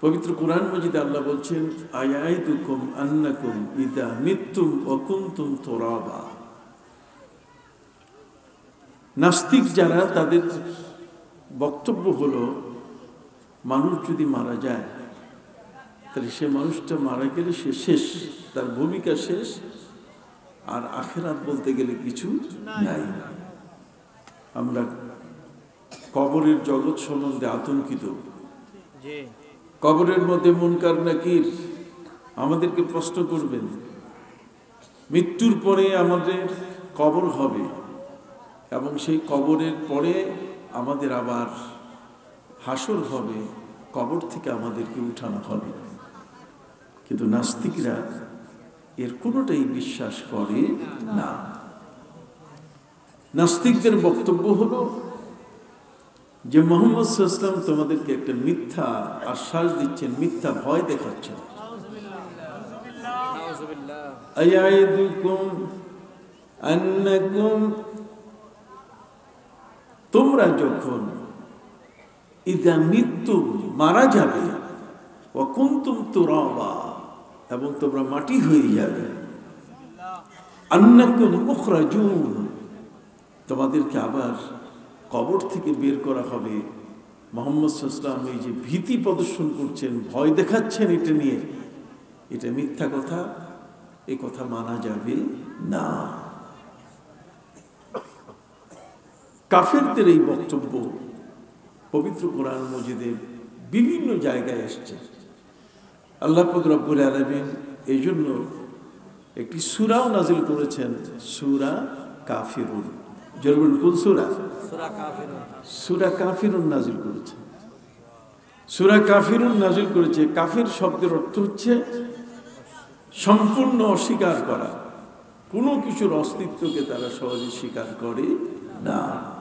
পবিত্র কোরআন মাজিদে আল্লাহ বলছেন, আয়াইদুকুম আন্নাকুম ইদা মিত্তুম ওয়া কুনতুম তুরাবা। নাস্তিক যারা, তাদের বক্তব্য হলো মানুষ যদি মারা যায় তাহলে সে মানুষটা মারা গেলে সে শেষ, তার ভূমিকা শেষ, আর আখিরাত বলতে গেলে কিছু নাই। আমরা কবরের জগৎ সম্বন্ধে আতঙ্কিত। কবরের মধ্যে মুনকার নাকির আমাদেরকে প্রশ্ন করবেন। মৃত্যুর পরে আমাদের কবর হবে এবং সেই কবরের পরে আমাদের আবার হাসর হবে, কবর থেকে আমাদেরকে উঠানো হবে। কিন্তু নাস্তিকরা এর কোনোটাই বিশ্বাস করে না। নাস্তিকদের বক্তব্য হলো যে মুহাম্মদ সাল্লাল্লাহু আলাইহি ওয়াসাল্লাম তোমাদেরকে একটা মিথ্যা আশ্বাস দিচ্ছেন, মিথ্যা ভয় দেখাচ্ছেন। আয়াইদুকুম আন্নাকুম, তোমরা যখন ইদা মৃত্যুম মারা যাবে, ওয়া কুনতুম তুরাবা, এবং তোমরা মাটি হয়ে যাবে, আন্নাকুম মুখরাজুন, তোমাদেরকে আবার কবর থেকে বের করা হবে। মুহাম্মদ সাল্লাল্লাহু আলাইহি ওয়াসাল্লাম এই যে ভীতি প্রদর্শন করছেন, ভয় দেখাচ্ছেন, এটা নিয়ে, এটা মিথ্যা কথা, এই কথা মানা যাবে না। কাফেরদের এই বক্তব্য পবিত্র কোরআন মাজিদে বিভিন্ন জায়গায় এসেছে। আল্লাহ পাক রব্বুল আলামিন এই জন্য একটি সূরাও নাযিল করেছেন, সূরা কাফিরুন। জরুন কোন সূরা? সূরা কাফিরুন নাযিল করেছে। সূরা কাফিরুন নাযিল করেছে। কাফির শব্দের অর্থ হচ্ছে সম্পূর্ণ অস্বীকার করা, কোনো কিছুর অস্তিত্বকে তারা সহজে স্বীকার করে না।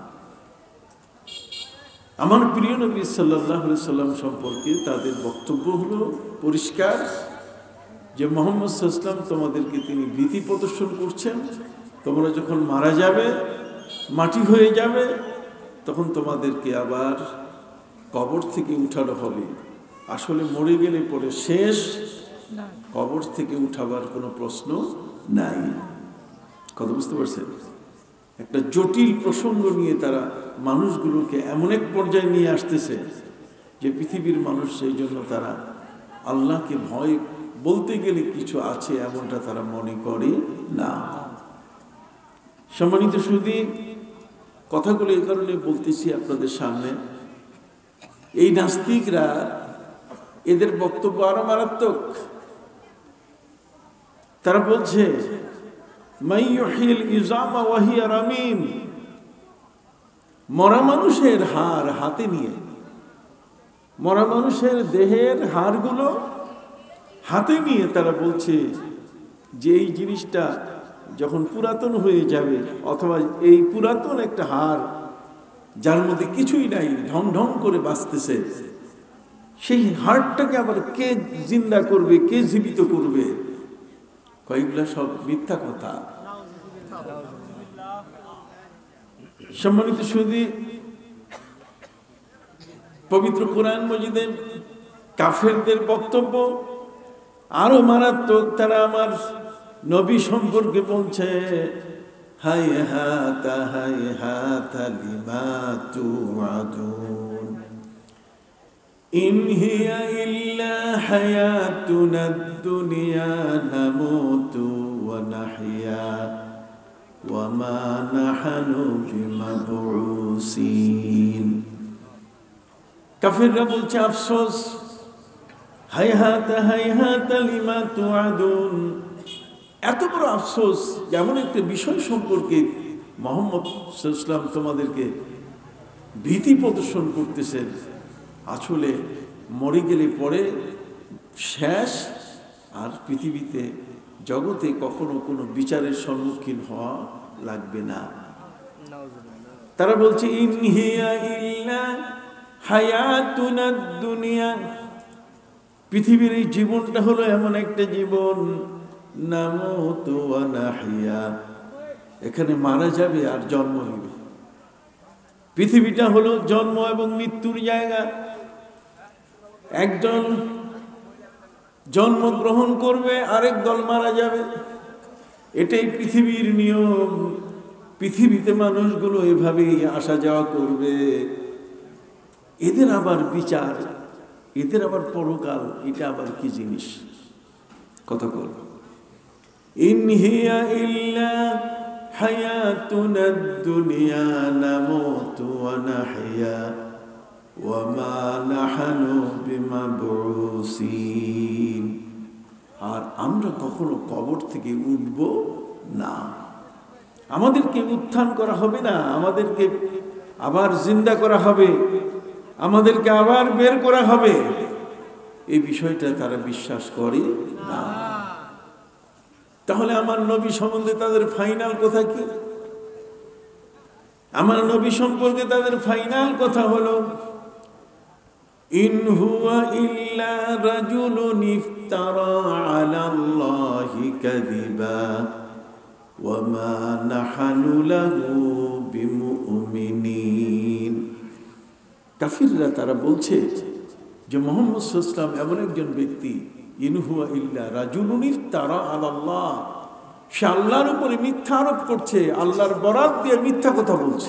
আমার প্রিয় নবী সাল্লাল্লাহু আলাইহি সাল্লাম সম্পর্কে তাদের বক্তব্য হলো পরিষ্কার, যে মুহাম্মদ সাল্লাল্লাহু আলাইহি সাল্লাম তোমাদেরকে তিনি ভীতি প্রদর্শন করছেন, তোমরা যখন মারা যাবে, মাটি হয়ে যাবে, তখন তোমাদেরকে আবার কবর থেকে উঠানো হবে। আসলে মরে গেলে পরে শেষ, কবর থেকে উঠাবার কোনো প্রশ্ন নাই। কথা বুঝতে পারছেন? একটা জটিল প্রসঙ্গ নিয়ে তারা মানুষগুলোকে এমন এক পর্যায়ে নিয়ে আসতেছে যে পৃথিবীর মানুষ সেই জন্য তারা আল্লাহকে ভয় বলতে গেলে কিছু আছে এমনটা তারা মনে করে না। সম্মানিত সুধী, কথাগুলো এই কারণে বলতেছি আপনাদের সামনে, এই নাস্তিকরা, এদের বক্তব্য আরো মারাত্মক। তারা বলছে মাইয়ুহিল ইজামা ওয়া হিয়া রামিম, মরা মানুষের হাড় হাতে নিয়ে, মরা মানুষের দেহের হাড়গুলো হাতে নিয়ে তারা বলছে যে এই জিনিসটা যখন পুরাতন হয়ে যাবে, অথবা এই পুরাতন একটা হাড় যার মধ্যে কিছুই নাই, ঢং ঢং করে বাঁচতেছে, সেই হাড়টাকে আবার কে জিন্দা করবে, কে জীবিত করবে? কয়েকগুলা সব মিথ্যা কথা। সম্মানিত সুধী, পবিত্র কোরআন মাজিদে কাফেরদের বক্তব্য আরো মারাত্মক। তারা আমার নবী সম্পর্কে বলছে হায়হাতা হায়হাতা লিমা তুআদুন ইন হিয়া ইল্লা হায়াতুনা দুনিয়া নামুতু ওয়া নাহইয়া ওয়া মা নাহনু বিমাবউসিন। কাফিররা বলছে আফসোস, হায়হাতা হায়হাতা লিমা তুআদুন, এত বড় আফসোস, যেমন একটা বিষয় সম্পর্কে মুহাম্মদ সাল্লাল্লাহু আলাইহি ওয়াসাল্লাম তোমাদেরকে ভীতি প্রদর্শন করতেছেন। আসলে মরে গেলে পরে শেষ, আর পৃথিবীতে জগতে কখনো কোনো বিচারের সম্মুখীন হওয়া লাগবে না। তারা বলছে ইন হিয়া ইল্লা হায়াতুনা দুনিয়া, পৃথিবীর এই জীবনটা হলো এমন একটা জীবন, নামুতু ওয়া নাহইয়া, এখানে মারা যাবে আর জন্ম হবে। পৃথিবীটা হলো জন্ম এবং মৃত্যুর জায়গা। একজন জন্মগ্রহণ করবে, আরেক দল মারা যাবে। এটাই পৃথিবীর নিয়ম। পৃথিবীতে মানুষগুলো এভাবেই আসা যাওয়া করবে। এদের আবার বিচার, এদের আবার পরকাল, এটা আবার কি জিনিস? কথা বল। ইন হিয়া ইল্লা হায়াতুনাদ দুনিয়া নামুতু ওয়া নাহইয়া ওয়া মা নাহনু বিমাবউসিন। আর আমরা কখনো কবর থেকে উঠব না, আমাদেরকে উত্থান করা হবে না, আমাদেরকে আবার জিন্দা করা হবে, আমাদেরকে আবার বের করা হবে, এই বিষয়টা তারা বিশ্বাস করে না। তাহলে আমার নবী সম্বন্ধে তাদের ফাইনাল কথা কি? আমার নবী সম্পর্কে তাদের ফাইনাল কথা হলো, ইন হুয়া ইল্লা রাজুলুন ইফতারা আলাল্লাহি কাযিবা ওয়া মা নাহনু লাহু বিমুমিনিন। কাফিররা তারা বলছে যে মুহাম্মদ সাল্লাল্লাহু আলাইহি ওয়াসাল্লাম এমন একজন ব্যক্তি, ইন হুয়া ইল্লা রাজুলুন ইফতারা আলাল্লাহ, সে আল্লাহর উপরে মিথ্যা আরোপ করছে, আল্লাহর বরাত দিয়ে মিথ্যা কথা বলছে।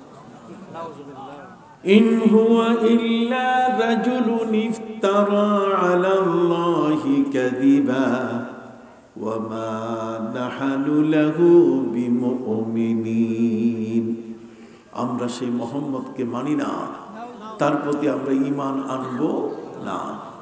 ইন হুয়া ইল্লা রাজুলুন ইফতারা আলাল্লাহি কাযিবা ওয়া মা নাহনু লাহু বিমুমিনিন। আমরা সেই মুহাম্মদকে মানি না, তার প্রতি আমরা ঈমান আনব না।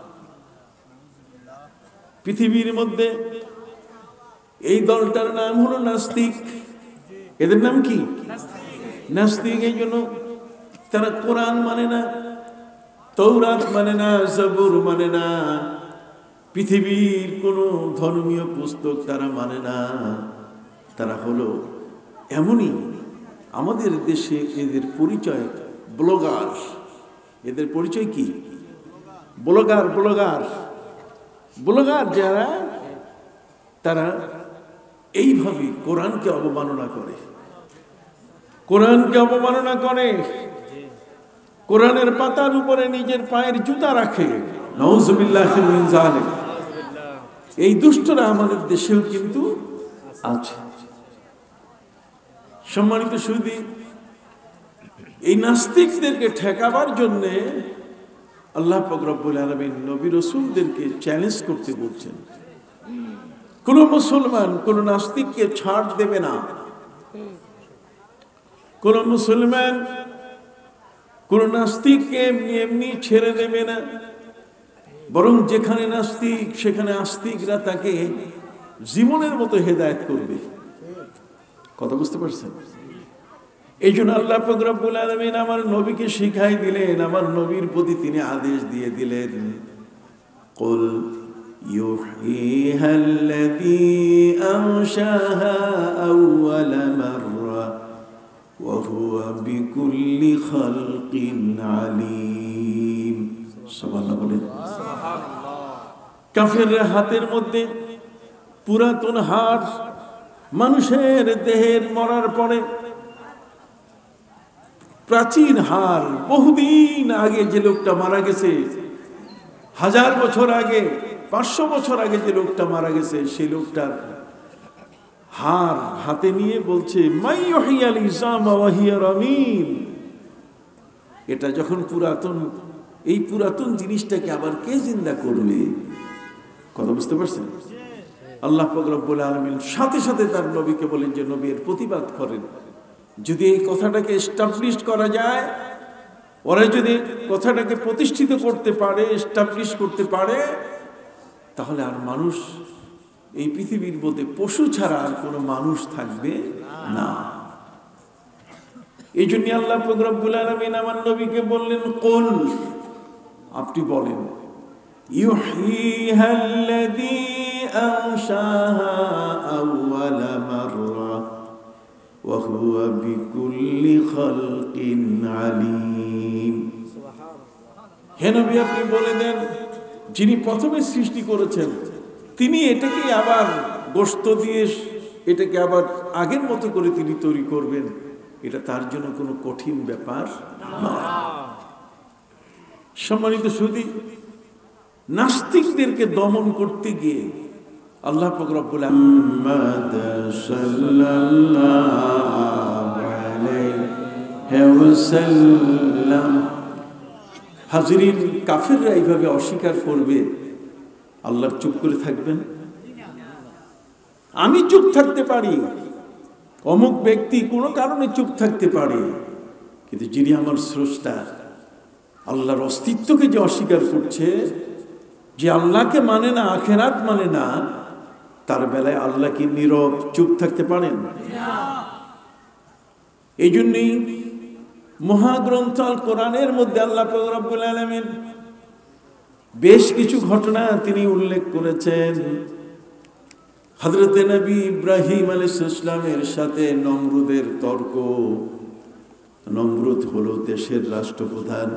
পৃথিবীর মধ্যে এই দলটার নাম হলো নাস্তিক। এদের নাম কি? নাস্তিক। এই জন্য তারা কোরআন মানে না, তৌরাত মানে না, জবুর মানে না, পৃথিবীর কোনো ধর্মীয় পুস্তক তারা মানে না। তারা হলো এমনই। আমাদের দেশে এদের পরিচয় ব্লগার। এদের পরিচয় কি? ব্লগার। ব্লগার ব্লগার যারা, তারা এইভাবে কোরআনকে অবমাননা করে, কোরআনকে অবমাননা করে, কোরআনের পাতার উপরে নিজের পায়ের জুতা রাখে। নাউযুবিল্লাহি মিন যালিক। এই দুষ্টরা আমাদের দেশেও কিন্তু আছে। সম্মানিত সুধী, এই নাস্তিকদেরকে ঠেকাবার জন্য আল্লাহ পাক রব্বুল আলামিন নবী রাসূলদেরকে চ্যালেঞ্জ করতে বলছেন। কোন মুসলমান কোন নাস্তিককে ছাড় দেবে না, কোন মুসলমান কোন নাস্তিককে এমনি এমনি ছেড়ে দেবে না, বরং যেখানে নাস্তিক সেখানে আস্তিকরা তাকে জীবনের মতো হেদায়েত করবে। কথা বুঝতে পারছেন? এই জন্য আল্লাহ পাক রব্বুল আলামিন আমার নবীকে শিখাই দিলেন, আমার নবীর প্রতি তিনি আদেশ দিয়ে দিলেন, কুল ইউহীহা আল্লাযী আনশাহা আউওয়ালা মাররা ওয়া হুয়া বিকুল্লি খালকিন আলীম। সুবহানাল্লাহ বলেন। কাফেররা হাতের মধ্যে পুরাতন হাড়, মানুষের দেহের মরার পরে প্রাচীন হাড়, বহুদিন আগে যে লোকটা মারা গেছে, 1000 বছর আগে, 500 বছর আগে যে লোকটা মারা গেছে, সেই লোকটার হাড় হাতে নিয়ে বলছে মাই ইউহয়িল ইযামা ওয়া হিয়া রামীম। এটা যখন পুরাতন, এই পুরাতন জিনিসটাকে আবার কে জিন্দা করবে? কথা বুঝতে পারছেন? আল্লাহ পাক রব্বুল আলামিন সাথে সাথে তার নবীকে বলেন যে নবী এর প্রতিবাদ করেন। যদি এই কথাটাকে এস্টাবলিশ করা যায়, ওরা যদি কথাটাকে প্রতিষ্ঠিত করতে পারে, এস্টাবলিশ করতে পারে, তাহলে আর মানুষ এই পৃথিবীর মধ্যে পশু ছাড়া আর কোনো মানুষ থাকবে না। এই জন্য আল্লাহ পাক রব্বুল আলামিন আমার নবীকে বললেন, কুল, আপনি বলেন, ইউহীহা আল্লাযী আনশাহা আউওয়ালা মাররা ওয়া হুয়া বিকুল্লি খালকিন আলীম। হে নবী, আপনি বলে দেন, যিনি প্রথমে সৃষ্টি করেছেন তিনি এটাকে আবার গোশত দিয়ে এটাকে আবার আগের মতো করে তিনি তৈরি করবেন, এটা তার জন্য কোনো কঠিন ব্যাপার নয়। সম্মানিত সুধী, নাস্তিকদেরকে দমন করতে গিয়ে আল্লাহ পাক রব্বুল মুহাম্মদ সাল্লাল্লাহু আলাইহি ওয়াসাল্লাম। হাজিরিন, কাফিররা এইভাবে অস্বীকার করবে, আল্লাহ চুপ করে থাকবেন? আমি চুপ থাকতে পারি, অমুক ব্যক্তি কোনো কারণে চুপ থাকতে পারে, কিন্তু যিনি আমার স্রষ্টা আল্লাহর অস্তিত্বকে যে অস্বীকার করছে, যে আল্লাহকে মানে না, আখিরাত মানে না, তার বেলায় আল্লাহ কি নীরব চুপ থাকতে পারেন? এই জন্যই মহাগ্রন্থ আল কোরআনের মধ্যে আল্লাহ পাক রব্বুল আলামিন বেশ কিছু ঘটনা তিনি উল্লেখ করেছেন। হযরতে নবী ইব্রাহিম আলাইহিস সালামের সাথে নমরুদের তর্ক। নমরুদ হলো দেশের রাষ্ট্রপ্রধান,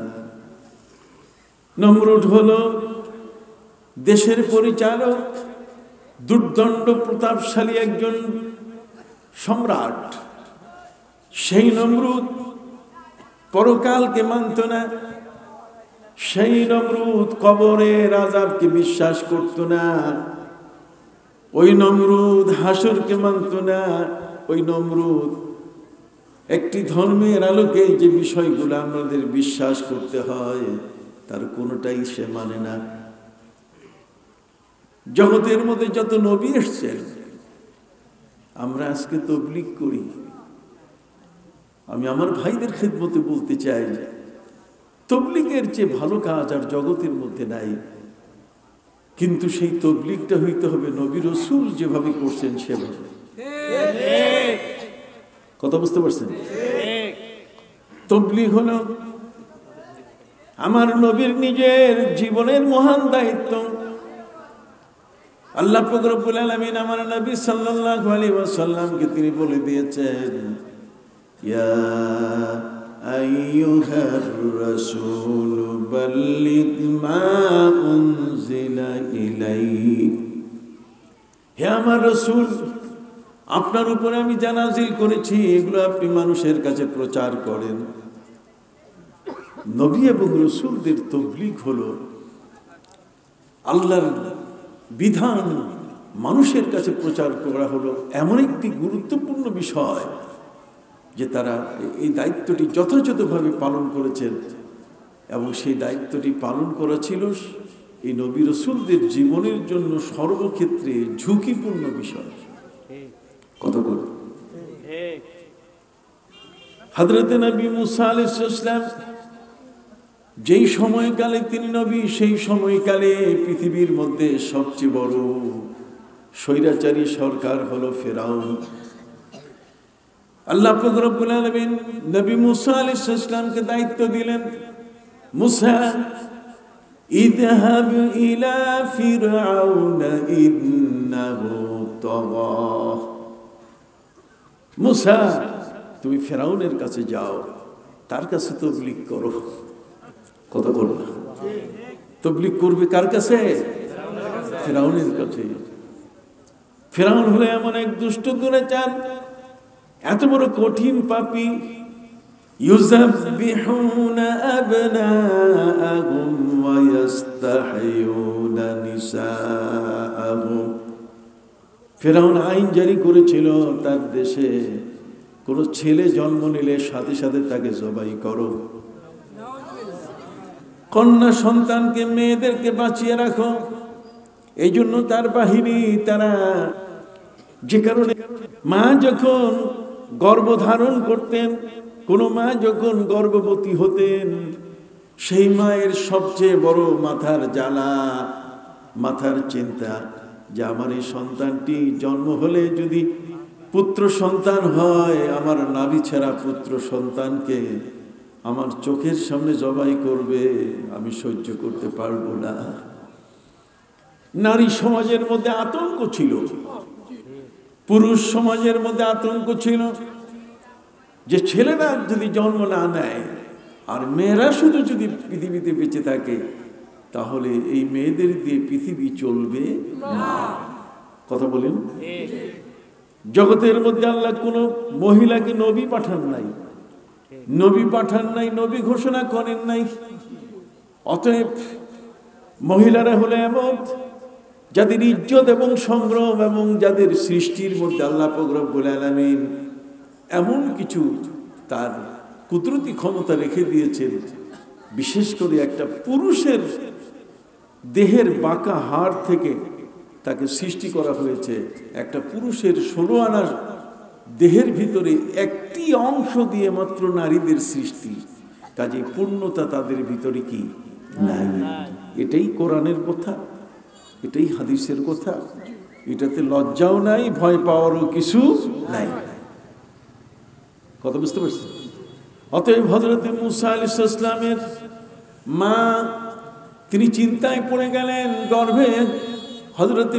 নমরুদ হলো দেশের পরিচালক, দুর্দণ্ড প্রতাপশালী একজন সম্রাট। সেই নমরুদ পরকালকে মানত না, সেই নমরুদ কবরের আযাবকে বিশ্বাস করত না, ওই নমরুদ হাসরকে মানত না, ওই নমরুদ একটি ধর্মের আলোকে যে বিষয়গুলো আমাদের বিশ্বাস করতে হয় তার কোনোটাই সে মানে না। জগতের মধ্যে যত নবী এসেছেন, আমরা আজকে তাবলীগ করি। আমি আমার ভাইদের খিদমতে বলতে চাই, তাবলীগের চেয়ে ভালো কাজ আর জগতের মধ্যে নাই। কিন্তু সেই তাবলীগটা হইতে হবে নবী রাসূল যেভাবে করছেন সেভাবে। কথা বুঝতে পারছেন? তাবলীগ হলো আমার নবীর নিজের জীবনের মহান দায়িত্ব। আল্লাহ পাক রব্বুল আলামিন আমার নবী সাল্লাল্লাহু আলাইহি ওয়াসাল্লামকে তিনি বলে দিয়েছেন, ইয়া আইয়ুহার রাসূল বাল্লিগ মা উনজিলা ইলাইক। হে আমার রাসূল, আপনার উপরে আমি যা নাযিল করেছি এগুলো আপনি মানুষের কাছে প্রচার করেন। নবী এবং রাসূলদের তাবলীগ হলো আল্লাহর বিধান মানুষের কাছে প্রচার করা, হলো এমন একটি গুরুত্বপূর্ণ বিষয় যে তারা এই দায়িত্বটি যথাযথভাবে পালন করেছেন। এবং সেই দায়িত্বটি পালন করা ছিল এই নবী রাসূলদের জীবনের জন্য সর্বক্ষেত্রে ঝুঁকিপূর্ণ বিষয়। কত করে হযরতে নবী মুসা আলাইহিস সালাম যেই সময়কালে তিনি নবী, সেই সময়কালে পৃথিবীর মধ্যে সবচেয়ে বড় স্বৈরাচারী সরকার হলো ফেরাউন। আল্লাহ পাক রব্বুল আলামিন নবী মুসা আলাইহিস সালামকে দায়িত্ব দিলেন, মুসা ইযহাব ইলা ফিরআউন ইন্নাহু তাগা। মুসা, তুমি ফেরাউনের কাছে যাও, তার কাছে তাবলীগ করো। কথা বল না, তাবলীগ করবে কার কাছে? ফেরাউনের কাছে। ফেরাউন হলো এমন এক দুষ্ট দুরাচার, এত বড় কঠিন পাপী। ইউযাববিহুনা আবনাআহুম ওয়া ইস্তাহয়ুনা নিসাআহুম। ফেরাউন আইন জারি করেছিল, তার দেশে কোনো ছেলে জন্ম নিলে সাথে সাথে তাকে জবাই করো। কন্যা সন্তানকে, মেয়েদেরকে বাঁচিয়ে রাখো। এই জন্য তার বাহিনী, তারা যে কারণে মা যখন গর্ভধারণ করতেন, কোনো মা যখন গর্ভবতী হতেন, সেই মায়ের সবচেয়ে বড় মাথার জ্বালা, মাথার চিন্তা যে আমার এই সন্তানটি জন্ম হলে যদি পুত্র সন্তান হয়, আমার নাভি ছেঁড়া পুত্র সন্তানকে আমার চোখের সামনে জবাই করবে, আমি সহ্য করতে পারবো না। নারী সমাজের মধ্যে আতঙ্ক ছিল, পুরুষ সমাজের মধ্যে আতঙ্ক ছিল যে ছেলেরা যদি জন্ম না নেয় আর মেয়েরা শুধু যদি পৃথিবীতে বেঁচে থাকে, তাহলে এই মেয়েদের দিয়ে পৃথিবী চলবে না। কথা বলেন? জগতের মধ্যে আল্লাহ কোনো মহিলাকে নবী পাঠান নাই, নবী পাঠান নাই, নবী ঘোষণা করেন নাই। অতএব মহিলারা হলো এমন যাদের ইজ্জত এবং সংগ্রাম এবং যাদের সৃষ্টির মধ্যে আল্লাহ পাক রব্বুল আলামিন এমন কিছু তার কুদরতি ক্ষমতা রেখে দিয়েছেন, বিশেষ করে একটা পুরুষের দেহের বাঁকা হাড় থেকে তাকে সৃষ্টি করা হয়েছে। একটা পুরুষের 16 আনার দেহের ভিতরে একটি অংশ দিয়ে মাত্র নারীদের সৃষ্টি, কাজে পূর্ণতা তাদের ভিতরে কি নাই। এটাই কোরআনের কথা, এটাই হাদিসের কথা, এটাতে লজ্জাও নাই, ভয় পাওয়ারও কিছু নাই। কথা বুঝতে পারছি? অতএব হযরত মুসা আলাইহিস সালামের মা তিনি চিন্তায় পড়ে গেলেন। গর্ভে হযরত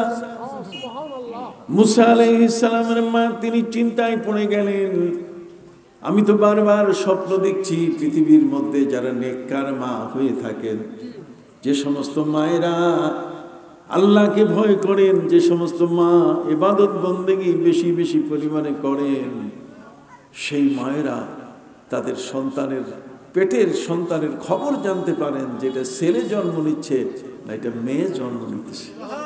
মুসা আলাইহিস সালামের মা তিনি চিন্তায় পড়ে গেলেন। আমি তো বারবার স্বপ্ন দেখছি পৃথিবীর মধ্যে যারা নেককার মা হয়ে থাকেন, যে সমস্ত মায়েরা আল্লাহকে ভয় করেন, যে সমস্ত মা ইবাদত বন্দেগী বেশি বেশি পরিমাণে করেন, সেই মায়েরা তাদের সন্তানের পেটের সন্তানের খবর জানতে পারেন, যেটা ছেলে জন্ম নিচ্ছে না এটা মেয়ে জন্ম নিচ্ছে।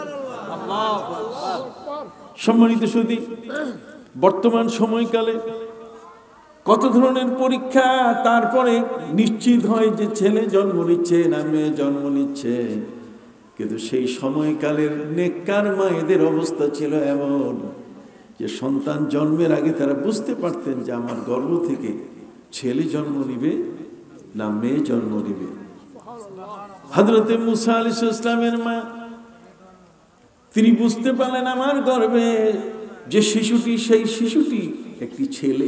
সম্মানিত সুধী, বর্তমান সময়কালে কত ধরনের পরীক্ষা, তারপরে নিশ্চিত হয় যে ছেলে জন্ম নিচ্ছে না মেয়ে জন্ম নিচ্ছে। কিন্তু সেই সময়কালের নেককার মায়েদের অবস্থা ছিল এমন যে সন্তান জন্মের আগে তারা বুঝতে পারতেন যে আমার গর্ভ থেকে ছেলে জন্ম নিবে না মেয়ে জন্ম নিবে। হযরত মুসা আলাইহিস সালামের মা তিনি বুঝতে পারলেন আমার গর্ভে যে শিশুটি, সেই শিশুটি একটি ছেলে।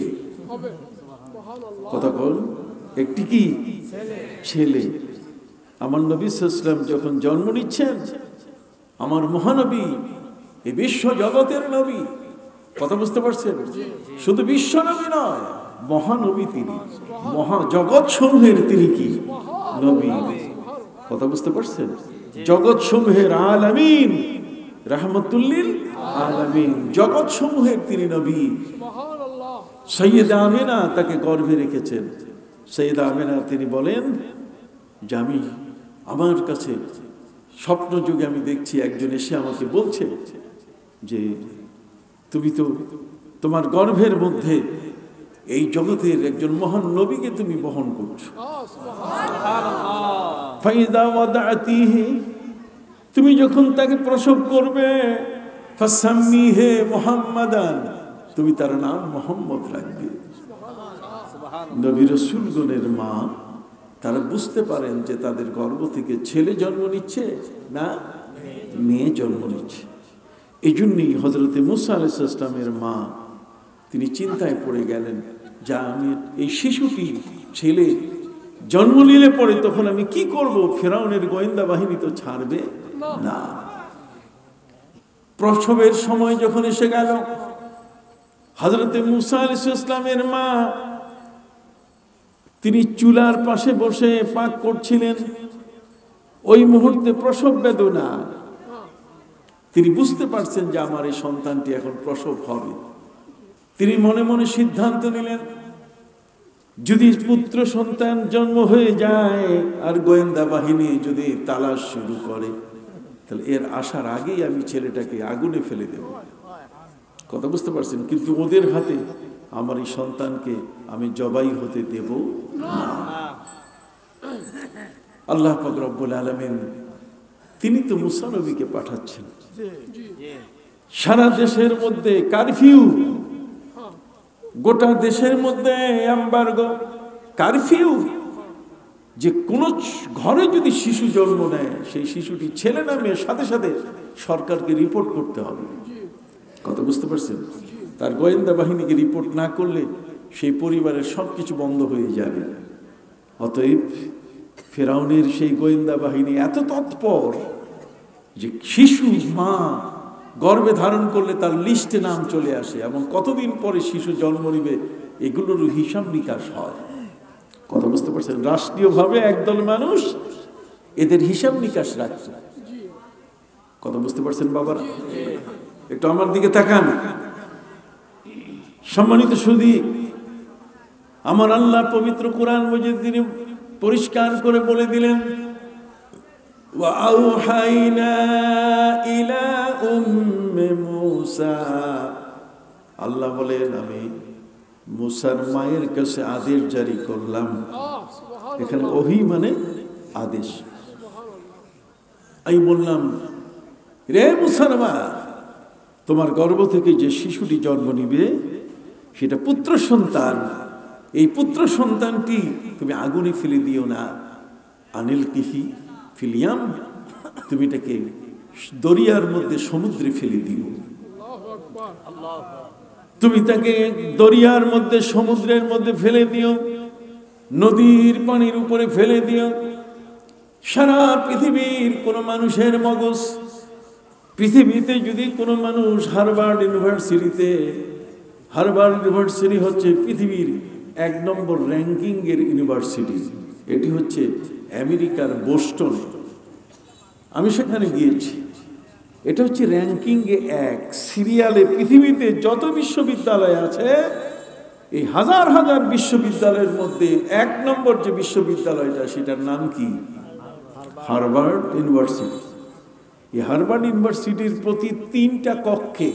কথা বল, একটি কি ছেলে। আমার নবী সাল্লাল্লাহু আলাইহি ওয়াসাল্লাম যখন জন্ম নিচ্ছেন, আমার মহানবী এই বিশ্ব জগতের নবী, কথা বুঝতে পারছেন? শুধু বিশ্ব নবী নয়, মহানবী তিনি, মহাজগৎ সমূহের তিনি কি নবী। কথা বুঝতে পারছেন? জগৎ সমূহের আলামিন, রাহমাতুল্লিল আলামিন, জগৎ সমূহের তিনি নবী। সাইয়েদা আমেনা তাকে গর্ভে রেখেছেন। সাইয়েদা আমেনা তিনি বলেন যে আমি আমার কাছে স্বপ্ন যুগে আমি দেখছি একজন এসে আমাকে বলছে যে তুমি তো তোমার গর্ভের মধ্যে এই জগতের একজন মহান নবীকে তুমি বহন করছো। ফাইদা ওয়াদাতিহি, তুমি যখন তাকে প্রসব করবে, ফাসাম্মিহি মুহাম্মাদান, তুমি তার নাম মুহাম্মদ রাখবে। নবী রাসূলগণের মা তারা বুঝতে পারেন যে তাদের গর্ভ থেকে ছেলে জন্ম নিচ্ছে না মেয়ে জন্ম নিচ্ছে। এই জন্যই হযরত মুসা আলাইহিস সালামের মা তিনি চিন্তায় পড়ে গেলেন, যা আমি এই শিশুটি ছেলে জন্ম নিলে পরে তখন আমি কি করব? ফেরাউনের গোয়েন্দা বাহিনী তো ছাড়বে না। প্রসবের সময় যখন এসে গেল, হযরত মুসা আলাইহিস সালামের মা তিনি চুলার পাশে বসে পাক করছিলেন। ওই মুহূর্তে প্রসব বেদনা, তিনি বুঝতে পারছেন যে আমার এই সন্তানটি এখন প্রসব হবে। তিনি মনে মনে সিদ্ধান্ত নিলেন, যদি পুত্র সন্তান জন্ম হয়ে যায় আর গোয়েন্দা বাহিনী যদি তালাশ শুরু করে, তাহলে এর আসার আগেই আমি ছেলেটাকে আগুনে ফেলে দেব। কথা বুঝতে পারছেন? কিন্তু ওদের হাতে আমার এই সন্তানকে আমি জবাই হতে দেব না। আল্লাহ পাক রব্বুল আলামিন তিনি তো মুসা নবীকে পাঠাচ্ছেন। সারা দেশের মধ্যে কারফিউ, গোটা দেশের মধ্যে এমবার্গো, কারফিউ, যে কোন ঘরে যদি শিশু জন্ম নেয় সেই শিশুটি ছেলে না মেয়ে সাথে সাথে সরকারকে রিপোর্ট করতে হবে। কথা বুঝতে পারছেন? তার গোয়েন্দা বাহিনীকে রিপোর্ট না করলে সেই পরিবারের সবকিছু বন্ধ হয়ে যাবে। অতএব ফেরাউনের সেই গোয়েন্দা বাহিনী এত তৎপর যে শিশু মা গর্ভে ধারণ করলে তার লিস্টে নাম চলে আসে এবং কতদিন পরে শিশু জন্ম নিবে এগুলোর হিসাব নিকাশ হয়। কথা বুঝতে পারছেন? রাষ্ট্রীয়ভাবে একদল মানুষ এদের হিসাব নিকাশ রাখছে। কথা বুঝতে পারছেন বাবারা? একটু আমার দিকে তাকান। সম্মানিত সুধী, আমার আল্লাহ পবিত্র কোরআন মজিদ তিনি পরিষ্কার করে বলে দিলেন, ওয়া আওহাইনা ইলা উম্মি মূসা, আল্লাহ বলেন আমি মুসার মায়ের কাছে আদেশ জারি করলাম। এখানে ওহী মানে আদেশ। আমি বললাম, রে মুসার মা, তোমার গর্ভ থেকে যে শিশুটি জন্ম নিবে সেটা পুত্র সন্তান। এই পুত্র সন্তানটি তুমি আগুনে ফেলে দিও না। আনিল কিহি ফিলিয়াম, তুমি এটাকে দরিয়ার মধ্যে, সমুদ্রে ফেলে দিও। তুমি তাকে দরিয়ার মধ্যে, সমুদ্রের মধ্যে ফেলে দিও, নদীর পানির উপরে ফেলে দিও। সারা পৃথিবীর কোন মানুষের মগজ, পৃথিবীতে যদি কোনো মানুষ হার্ভার্ড ইউনিভার্সিটি হচ্ছে পৃথিবীর 1 নম্বর র্যাঙ্কিং এর ইউনিভার্সিটি। এটি হচ্ছে আমেরিকার বোস্টন। আমি সেখানে গিয়েছি। এটা হচ্ছে র্যাঙ্কিং এ 1 সিরিয়ালে। পৃথিবীতে যত বিশ্ববিদ্যালয় আছে, এই হাজার হাজার বিশ্ববিদ্যালয়ের মধ্যে 1 নম্বর যে বিশ্ববিদ্যালয়টা, সেটার নাম কি? Harvard university. এই হার্ভার্ড ইউনিভার্সিটির প্রতি 3টা কক্ষে,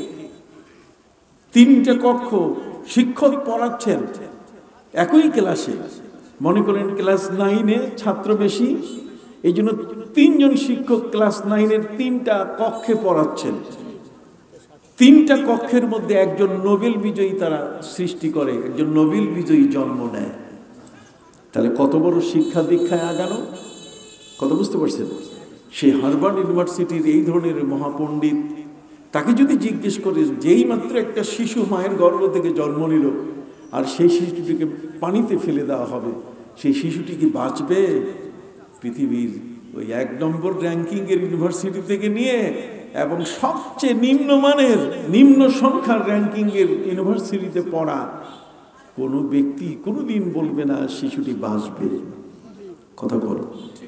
3টা কক্ষ শিক্ষক পড়াচ্ছেন একই ক্লাসে। মনে করেন ক্লাস 9-এ ছাত্র বেশি, এই জন্য 3 জন শিক্ষক ক্লাস 9-এর 3টা কক্ষে পড়াচ্ছেন। 3টা কক্ষের মধ্যে একজন নোবেল বিজয়ী তারা সৃষ্টি করে, একজন নোবেল বিজয়ী জন্ম নেয়। তাহলে কত বড় শিক্ষা দীক্ষায় আগানো, কত বুঝতে পারছেন? সেই হার্ভার্ড ইউনিভার্সিটির এই ধরনের মহাপণ্ডিত, তাকে যদি জিজ্ঞেস করে, যেই মাত্র একটা শিশু মায়ের গর্ভ থেকে জন্ম নিল আর সেই শিশুটিকে পানিতে ফেলে দেওয়া হবে, সেই শিশুটি কি বাঁচবে? পৃথিবীর ওই 1 নম্বর র্যাঙ্কিং এর ইউনিভার্সিটি থেকে নিয়ে এবং সবচেয়ে নিম্নমানের, নিম্ন সংখ্যার র্যাঙ্কিং এর ইউনিভার্সিটিতে পড়া কোনো ব্যক্তি কোনোদিন বলবে না শিশুটি বাঁচবে। কথা বলো।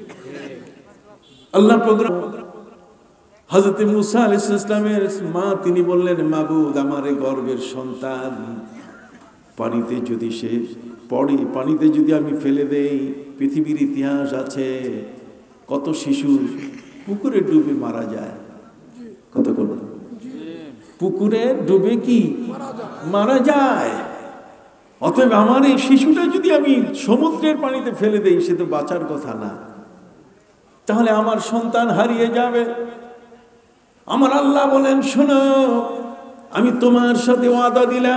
আল্লাহ প্রোগ্রাম হযরত মুসা আলাইহিস সালামের মা, তিনি বললেন, মাবুদ, আমার এই গর্ভের সন্তান পানিতে যদি সে পড়ে, পানিতে যদি আমি ফেলে দেই, পৃথিবীর ইতিহাস আছে কত শিশু পুকুরে ডুবে মারা যায়। কত করব, পুকুরে ডুবে কি মারা যায়। অতএব আমার এই শিশুটা যদি আমি সমুদ্রের পানিতে ফেলে দেই, সে তো বাঁচার কথা না। তাহলে আমার সন্তান হারিয়ে যাবে। আমার আল্লাহ বলেন, শোনো, আমি তোমার সাথে ওয়াদা দিলাম,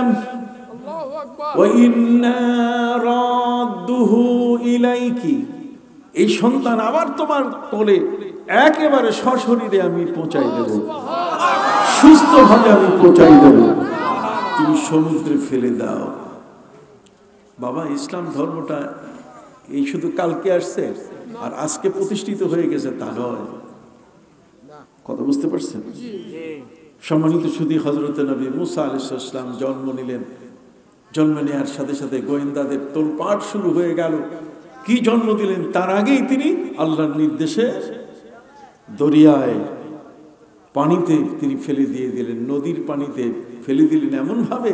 ওয়া ইন্না রাদ্দুহু ইলাইকি, এই সন্তান আবার তোমার কোলে একেবারে সশরীরে আমি পৌঁছাই দেব, সুস্থভাবে আমি পৌঁছাই দেব। তুমি সমুদ্রে ফেলে দাও। বাবা, ইসলাম ধর্মটা এই শুধু কালকে আসছে আর আজকে প্রতিষ্ঠিত হয়ে গেছে তা নয়। কথা বুঝতে পারছেন? সম্মানিত সুধী, হযরত নবী মুসা আলাইহিস সালাম জন্ম নিলেন। জন্ম নেওয়ার সাথে সাথে গোয়েন্দাদের তোলপাট শুরু হয়ে গেল। কি জন্ম দিলেন তার আগেই তিনি আল্লাহর নির্দেশে দরিয়ায়, পানিতে তিনি ফেলে দিয়ে দিলেন, নদীর পানিতে ফেলে দিলেন। এমন ভাবে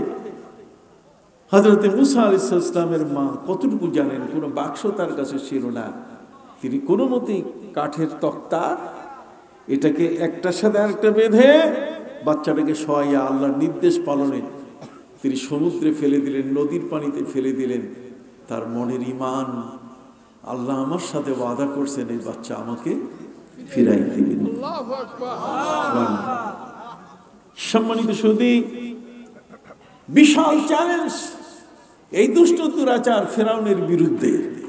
হযরত মুসা আলাইহিস সালামের মা কতটুকু জানেন, কোনো বাক্স তার কাছে ছিল না। তিনি কোনো মতেই কাঠের তক্তা, এটাকে একটার সাথে আরেকটা বেঁধে বাচ্চাটাকে শোয়াইয়া আল্লাহর নির্দেশ পালনে তিনি সমুদ্রে ফেলে দিলেন, নদীর পানিতে ফেলে দিলেন। তার মনের ঈমান, আল্লাহ আমার সাথে ওয়াদা করছেন এই বাচ্চা আমাকে ফিরাই দিবেন। সম্মানিত সুধী, বিশাল চ্যালেঞ্জ এই দুষ্ট দুরাচার ফেরাউনের বিরুদ্ধে।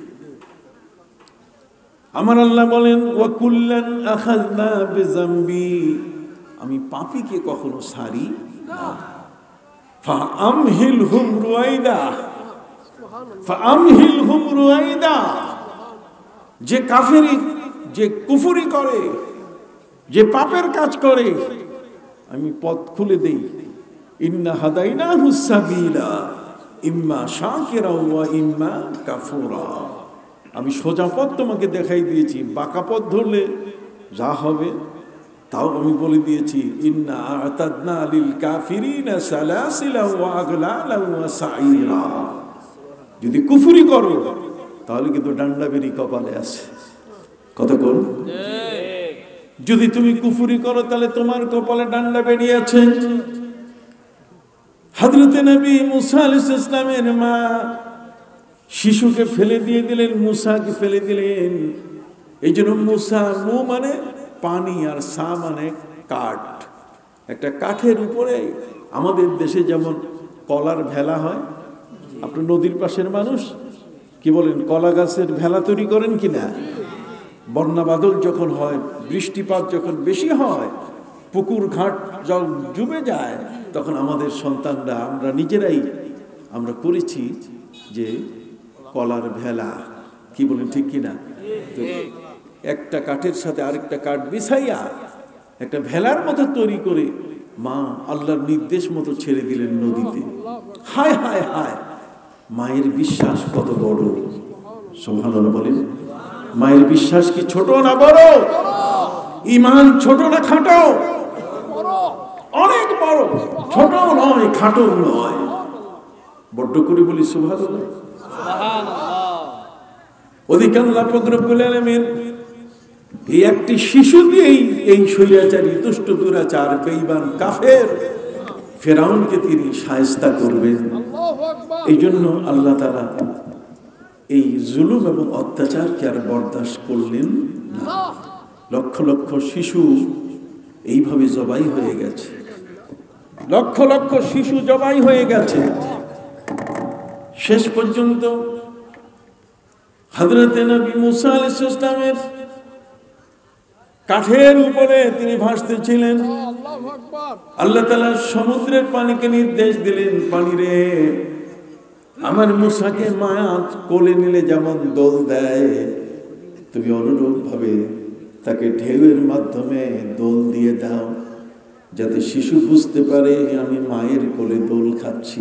আমার আল্লাহ বলেন, ওয়া কুল্লান আখাযনা বিযামবি, আমি পাপীকে কখনো ছাড়ি না। ফাআমহিলহুম রুয়াইদা, ফাআমহিলহুম রুয়াইদা, যে কাফেরি, যে কুফরি করে, যে পাপের কাজ করে, আমি পথ খুলে দেই। ইন্না হাদাইনাহুস সাবিলা ইম্মা শাকিরা ওয়া ইম্মা কাফুরা, আমি সোজা পথ তোমাকে দেখাই দিয়েছি, বাঁকা পথ ধরলে যা হবে তাও আমি বলে দিয়েছি। ইন্না আ'তাদনা লিল কাফিরিনা সালাসিলা ওয়া আগলালা ওয়া সাইরা, যদি কুফরি করো তাহলে কিন্তু ডান্ডা বেরি কপালে আছে। কত কোন যদি তুমি কুফরি করো তাহলে তোমার কপালে ডান্ডা বেরিয়েছে। হযরত নবী মুসা আলাইহিস সালামের মা শিশুকে ফেলে দিয়ে দিলেন, মুসাকে ফেলে দিলেন। এই জন্য মুসা, মু মানে পানি আর সা মানে কাঠ। একটা কাঠের উপরে আমাদের দেশে যেমন কলার ভেলা হয়, আপনার নদীর পাশের মানুষ কি বলেন, কলা গাছের ভেলা তৈরি করেন কিনা? বন্যা বাদল যখন হয়, বৃষ্টিপাত যখন বেশি হয়, পুকুর ঘাট জল ডুবে যায়, তখন আমাদের সন্তানরা, আমরা নিজেরাই আমরা করেছি যে কলার ভেলা, কি বলেন ঠিক কিনা? তো একটা কাঠের সাথে আরেকটা কাঠ বিছাইয়া একটা ভেলার মতো তৈরি করে মা আল্লাহর নির্দেশ মতো ছেড়ে দিলেন নদীতে। হায় হায় হায়, মায়ের বিশ্বাস কত বড়! সুবহানাল্লাহ বলেন। মায়ের বিশ্বাস কি ছোট না বড়? ঈমান ছোট না খাটো? অনেক বড়, ছোট নয়, খাটো নয়। বড্ড করে বলি সুবহানাল্লাহ। ওদিকে আল্লাহ পাক রব্বুল আলামিন এই একটি শিশু দিয়েই এই স্বৈরাচারী, দুষ্ট, দুরাচার, বেঈমান, কাফের ফেরাউনকে তিনি শায়েস্তা করবেন। এই জন্য আল্লাহ তাআলা এই জুলুম এবং অত্যাচারকে আর বরদাস্ত করলেন না। লক্ষ লক্ষ শিশু এইভাবে জবাই হয়ে গেছে, লক্ষ লক্ষ শিশু জবাই হয়ে গেছে। শেষ পর্যন্ত হযরত নবী মুসা আলাইহিস সালামের কাঠের উপরে তিনি ভাসতেছিলেন। আল্লাহ তাআলা সমুদ্রের পানিকে নির্দেশ দিলেন, পানি রে, আমার মুসাকে মায়া কোলে নিলে যেমন দোল দেয়, তুমি অনুরূপ ভাবে তাকে ঢেউয়ের মাধ্যমে দোল দিয়ে দাও, যাতে শিশু বুঝতে পারে আমি মায়ের কোলে দোল খাচ্ছি।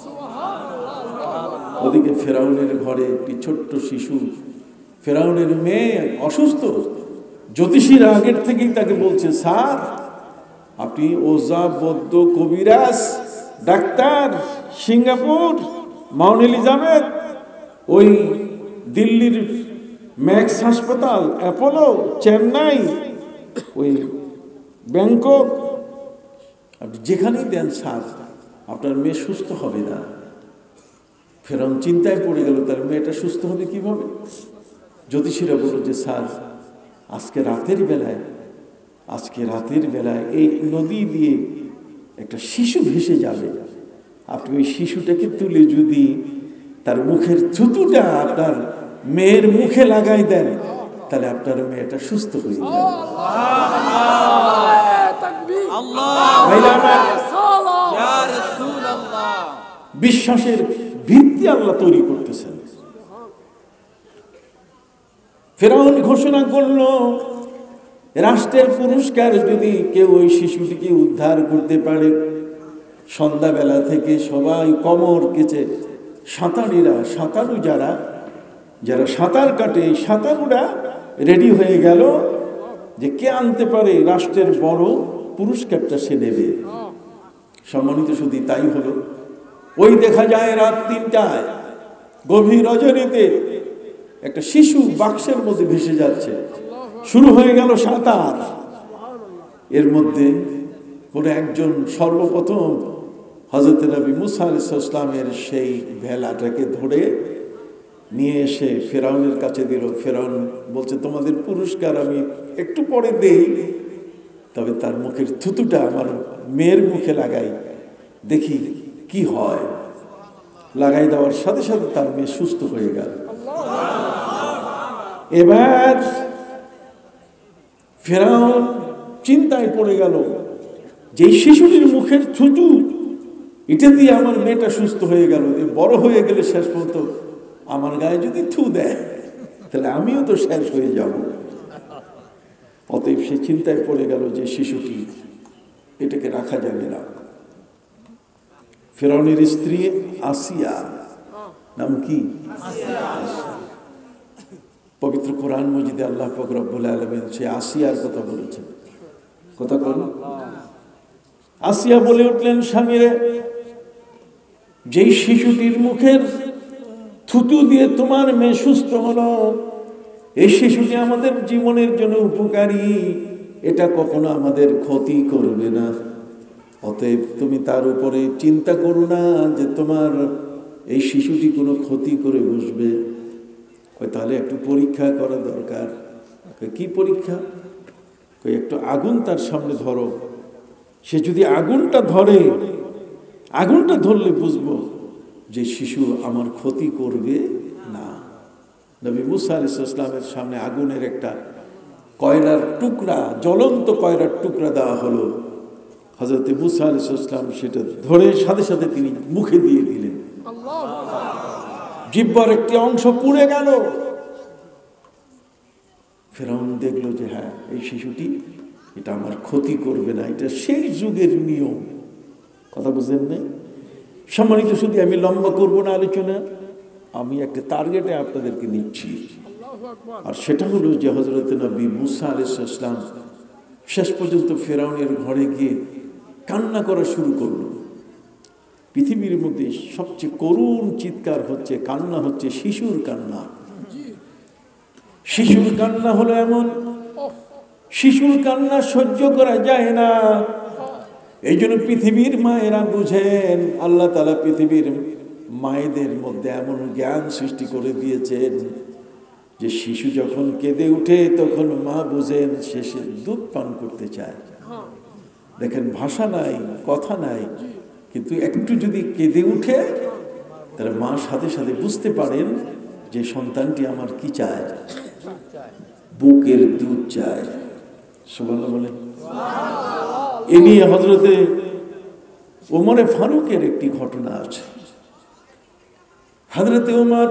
ওদিকে ফেরাউনের ঘরে একটি ছোট্ট শিশু, ফেরাউনের মেয়ে অসুস্থ। জ্যোতিষীরা আগের থেকেই তাকে বলছে, স্যার আপনি ওজা, বৌদ্ধ, কবিরাজ, ডাক্তার, সিঙ্গাপুর, মাউন্ট এলিজাবেথ, ওই দিল্লির ম্যাক্স হাসপাতাল, অ্যাপোলো, চেন্নাই, ওই ব্যাংকক, আপনি যেখানেই দেন স্যার, আপনার মেয়ে সুস্থ হবে না। ফেরাউন চিন্তায় পড়ে গেল, তার মেয়েটা সুস্থ হবে কিভাবে? জ্যোতিষীরা বলল যে স্যার, আজকে রাতের বেলায় এই নদী দিয়ে একটা শিশু ভেসে যাবে, আপনি ওই শিশুটাকে তুলে যদি তার মুখের থুতুটা আপনার মেয়ের মুখে লাগাই দেন, তাহলে আপনার মেয়েটা সুস্থ হয়ে যাবে। বিশ্বাসের ভিত্তি আল্লাহ তৈরি করতেছেন। ফেরাউন ঘোষণা করল, রাষ্ট্রের পুরস্কার যদি কেউ ওই শিশুটিকে উদ্ধার করতে পারে, সন্ধ্যাবেলা থেকে সবাই কমর কেচে সাঁতারু যারা সাঁতার কাটে, সাঁতারুরা রেডি হয়ে গেল যে কে আনতে পারে রাষ্ট্রের বড় পুরস্কারটা সে নেবে। সম্মানিত শুধু তাই হলো, ওই দেখা যায় রাত 3টায় গভীর রজনীতে একটা শিশু বাক্সের মধ্যে ভেসে যাচ্ছে। শুরু হয়ে গেল সাঁতার। এর মধ্যে কোনো একজন সর্বপ্রথম হযরত নবী মুসা আলাইহিস সালামের সেই ভেলাটাকে ধরে নিয়ে এসে ফেরাউনের কাছে দিল। ফেরাউন বলছে, তোমাদের পুরস্কার আমি একটু পরে দেই, তবে তার মুখের থুতুটা আমার মেয়ের মুখে লাগাই, দেখি কি হয়। লাগাই দেওয়ার সাথে সাথে তার মেয়ে সুস্থ হয়ে গেল। এবার ফেরাউন চিন্তায় পড়ে গেল, যে শিশুটির মুখের থুতু, এটা দিয়ে আমার মেয়েটা সুস্থ হয়ে গেল, বড় হয়ে গেলে শেষ পর্যন্ত আমার গায়ে যদি থু দেয় তাহলে আমিও তো শেষ হয়ে যাব। অতএব সে চিন্তায় পড়ে গেল যে শিশুটি, এটাকে রাখা যাবে না। ফেরাউনের স্ত্রী আসিয়া, নাম কি? পবিত্র কোরআন মজিদে আল্লাহ পাক রব্বুল আলামিন সে আসিয়ার কথা বলেছেন। কথা বল। আসিয়া বলে উঠলেন, স্বামীরে, যেই শিশুটির মুখের থুতু দিয়ে তোমার মেয়ে সুস্থ হলো, এই শিশুটি আমাদের জীবনের জন্য উপকারী, এটা কখনো আমাদের ক্ষতি করবে না, অতএব তুমি তার উপরে চিন্তা করো না যে তোমার এই শিশুটি কোনো ক্ষতি করে বসবে। তাহলে একটু পরীক্ষা করা দরকার। কি পরীক্ষা? একটু আগুন তার সামনে ধরো, সে যদি আগুনটা ধরে, আগুনটা ধরলে বুঝবো যে শিশু আমার ক্ষতি করবে না। নবী মুসা আলাইহিস সালামের সামনে আগুনের একটা কয়লার টুকরা, জ্বলন্ত কয়লার টুকরা দেওয়া হলো। হযরত মুসা আলাইহিস সালাম সেটা ধরে সাথে সাথে তিনি মুখে দিয়ে দিলেন, জিহ্বার একটি অংশ পুড়ে গেল। ফেরাউন দেখলো যে হ্যাঁ, এই শিশুটি এটা আমার ক্ষতি করবে না। এটা সেই যুগের নিয়ম। কথা বুঝলেন না? সম্মানিত, শুধু আমি লম্বা করবো না আলোচনা, আমি একটা টার্গেটে আপনাদেরকে নিচ্ছি, আর সেটা হলো যে হযরত নবী মুসা আলাইহিস সালাম শেষ পর্যন্ত ফেরাউনের ঘরে গিয়ে কান্না করা শুরু করলো। পৃথিবীর মধ্যে সবচেয়ে করুণ চিৎকার হচ্ছে, কান্না হচ্ছে শিশুর কান্না। শিশুর কান্না হলো এমন, শিশুর কান্না সহ্য করা যায় না। এই জন্য পৃথিবীর মায়েরা বুঝেন, আল্লাহ তাআলা পৃথিবীর মায়েদের মধ্যে এমন জ্ঞান সৃষ্টি করে দিয়েছেন যে শিশু যখন কেঁদে উঠে তখন মা বুঝেন শেষে দুধ পান করতে চায়। দেখেন, ভাষা নাই, কথা নাই, কিন্তু একটু যদি কেঁদে উঠে তাহলে মা সাথে সাথে বুঝতে পারেন যে সন্তানটি আমার কি চায়, বুকের দুধ চায়। সুবহানাল্লাহ বলেন। এ নিয়ে হযরতে ওমরে ফারুকের একটি ঘটনা আছে। হযরতে ওমর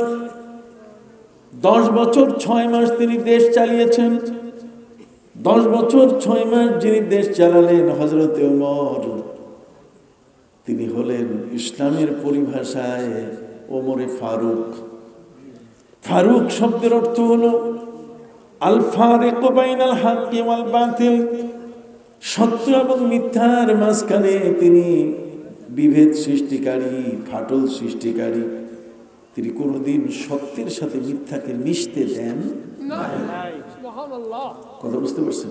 10 বছর 6 মাস তিনি দেশ চালিয়েছেন। 10 বছর 6 মাস যিনি দেশ চালালেন হযরতে ওমর, তিনি হলেন ইসলামের পরিভাষায় ওমরে ফারুক। ফারুক শব্দের অর্থ হলো আল ফারিকু বাইনাল হাক্কি ওয়াল বাতিল, সত্য এবং মিথ্যার মাঝখানে তিনি বিভেদ সৃষ্টিকারী, ফাটল সৃষ্টিকারী। তিনি কোনোদিন সত্যের সাথে মিথ্যাকে মিশতে দেন না। কথা বুঝতে পারছেন?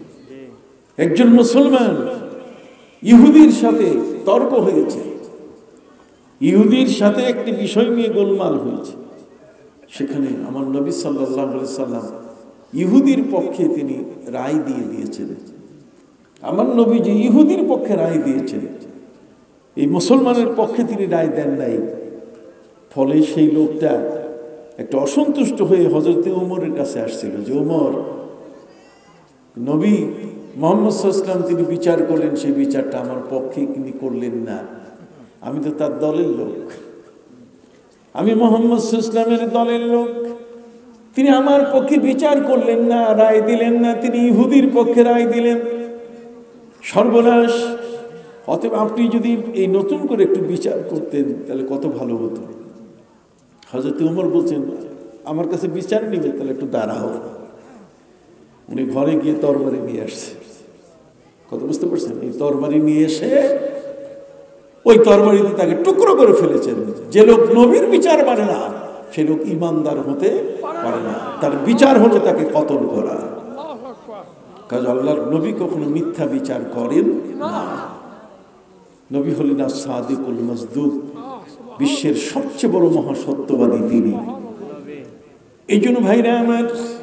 একজন মুসলমান ইহুদির সাথে তর্ক হয়েছে, ইহুদির সাথে একটি বিষয় নিয়ে গোলমাল হয়েছে। সেখানে আমার নবী সাল্লাল্লাহু আলাইহি সাল্লাম ইহুদির পক্ষে তিনি রায় দিয়ে দিয়েছেন। আমার নবী যে ইহুদির পক্ষে রায় দিয়েছেন, এই মুসলমানের পক্ষে তিনি রায় দেন নাই। ফলে সেই লোকটা একটা অসন্তুষ্ট হয়ে হযরতে ওমরের কাছে আসছিল যে ওমর, নবী মুহাম্মদ সাল্লাল্লাহু আলাইহি ওয়াসাল্লাম তিনি বিচার করলেন, সেই বিচারটা আমার পক্ষে তিনি করলেন না। আমি তো তার দলের লোক, আমি মুহাম্মদ সাল্লাল্লাহু আলাইহি ওয়াসাল্লামের দলের লোক। তিনি আমার পক্ষে বিচার করলেন না, রায় দিলেন না, তিনি ইহুদির পক্ষে রায় দিলেন। সর্বনাশ! অতএব আপনি যদি এই নতুন করে একটু বিচার করতেন তাহলে কত ভালো হতো। হযরত ওমর বলছেন, আমার কাছে বিচার নিবে, তাহলে একটু দাঁড়াও। উনি ঘরে গিয়ে তরবারি নিয়ে আসছে। কথা বুঝতে পারছেন? এই তরবারি নিয়ে এসে ওই তরবারিতে তাকে টুকরো করে ফেলেছেন। যে লোক নবীর বিচার মানে না, সে লোক ইমানদার হতে পারে না। তার বিচার হলো তাকে কতল করা। কাজে আল্লাহর নবী কখনো মিথ্যা বিচার করেন না। নবী হলেন সাদিকুল মসদুক, বিশ্বের সবচেয়ে বড় মহাসত্যবাদী তিনি। এই জন্য ভাইরা আমার,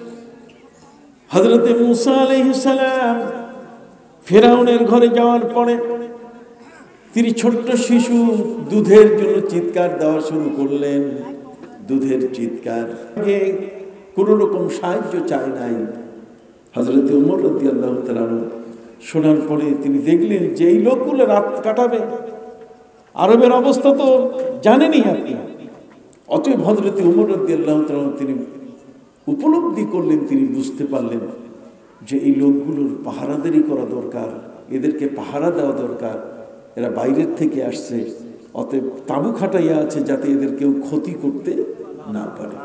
হযরতে মুসা আলাইহিস সালাম ফেরাউনের ঘরে যাওয়ার পরে তিনি ছোট্ট শিশু দুধের জন্য চিৎকার দেওয়া শুরু করলেন। দুধের চিৎকার, কোন রকম সাহায্য চায় নাই। হযরতে ওমর রাদিয়াল্লাহু তাআলা শোনার পরে তিনি দেখলেন যে এই লোকগুলো রাত কাটাবে, আরবের অবস্থা তো জানেনই আপনি। অতএব হযরতে ওমর রাদিয়াল্লাহু তাআলা তিনি উপলব্ধি করলেন, তিনি বুঝতে পারলেন যে এই লোকগুলোর পাহারাদারি করা দরকার, এদেরকে পাহারা দেওয়া দরকার। এরা বাইরের থেকে আসছে, অতএব তাঁবু খাটাইয়া আছে যাতে এদের কেউ ক্ষতি করতে না পারে।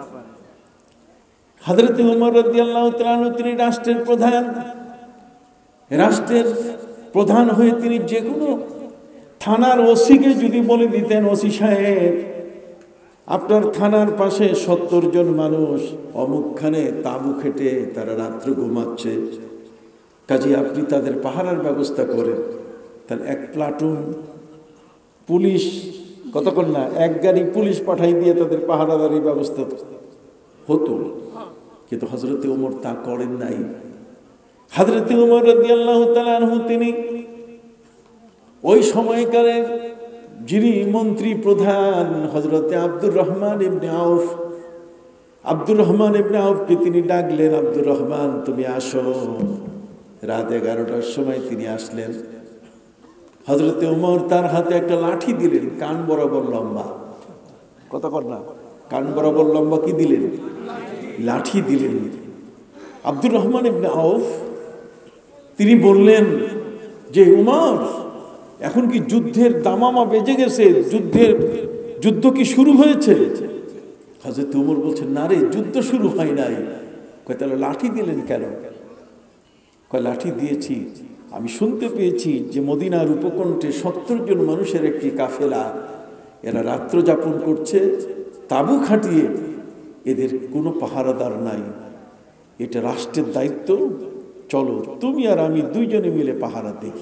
হযরতে ওমর রাদিয়াল্লাহু তাআলা তিনি রাষ্ট্রের প্রধান। রাষ্ট্রের প্রধান হয়ে তিনি যে কোনো থানার ওসিকে যদি বলে দিতেন, ওসি সাহেব আপনার থানার পাশে 70 জন মানুষ অমুকখানে তাঁবু খেটে তারা রাত্রে ঘুমাচ্ছে, কাজে আপনি তাদের পাহারার ব্যবস্থা করেন। তাহলে এক প্লাটুন পুলিশ, কতক্ষণ না, এক গাড়ি পুলিশ পাঠাই দিয়ে তাদের পাহারাদারির ব্যবস্থা হতো। কিন্তু হযরতে ওমর তা করেন নাই। হযরতে ওমর রাদিয়াল্লাহু তাআলা আনহু তিনি ওই সময়কারের যিনি মন্ত্রী প্রধান হযরতে আব্দুর রহমান ইবনে আউফ, আব্দুর রহমান ইবনে আউফকে তিনি ডাকলেন, আব্দুর রহমান তুমি আসো। রাত 11টার সময় তিনি আসলেন। হযরতে ওমর তার হাতে একটা লাঠি দিলেন, কান বরাবর লম্বা, কতক্ষণ না, কান বরাবর লম্বা কি দিলেন? লাঠি দিলেন। আব্দুর রহমান ইবনে আউফ তিনি বললেন যে ওমর, এখন কি যুদ্ধের দামামা বেজে গেছে? যুদ্ধ কি শুরু হয়েছে? হযরত ওমর বলছেন, না রে, যুদ্ধ শুরু হয় নাই। কয় তাহলে লাঠি দিলেন কেন? কয় লাঠি দিয়েছি, আমি শুনতে পেয়েছি যে মদিনার উপকণ্ঠে 70 জন মানুষের একটি কাফেলা, এরা রাত্র যাপন করছে তাঁবু খাটিয়ে, এদের কোনো পাহারাদার নাই, এটা রাষ্ট্রের দায়িত্ব, চলো তুমি আর আমি দুইজনে মিলে পাহারা দেখি।